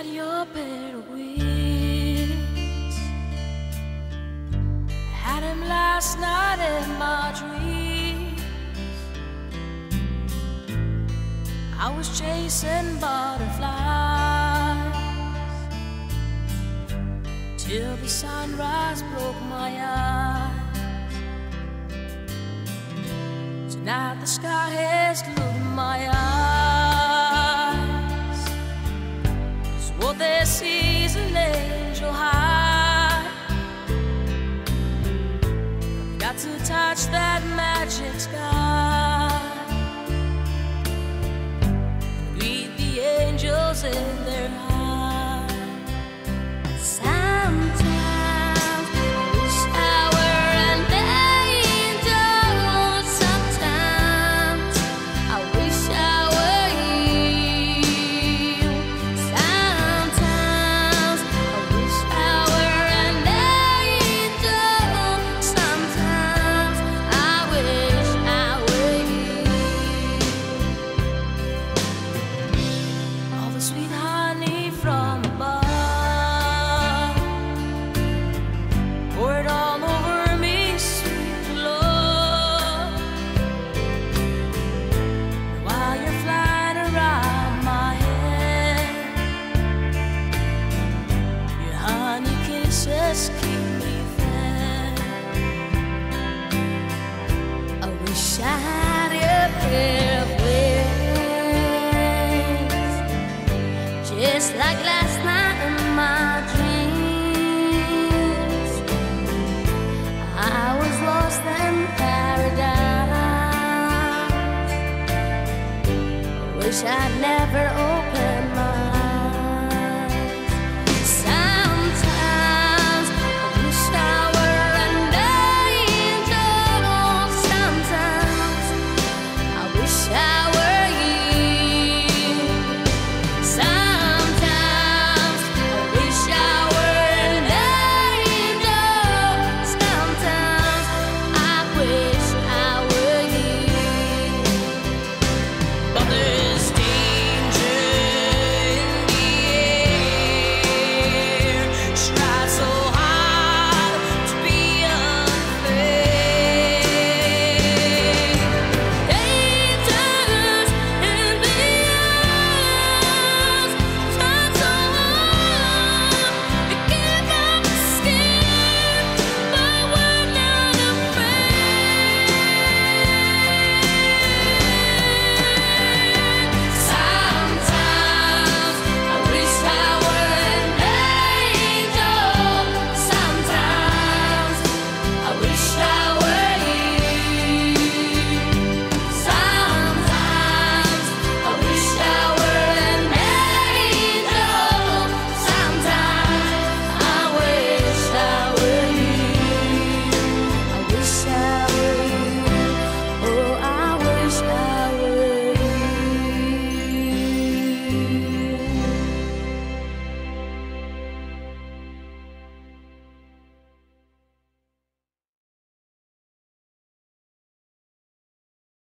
had your pair of wings. Had him last night in my dreams. I was chasing butterflies till the sunrise broke my eyes. Tonight the sky has glued my eyes. It's what they see is an angel high. Got to touch that magic sky. Greet the angels in their eyes. Sometimes I wish I were an angel. Sometimes I wish I were you. Sometimes I wish I were an angel. Sometimes I wish I were you. All the sweet honey from above poured all over me, sweet love. While you're flying around my head, your honey kisses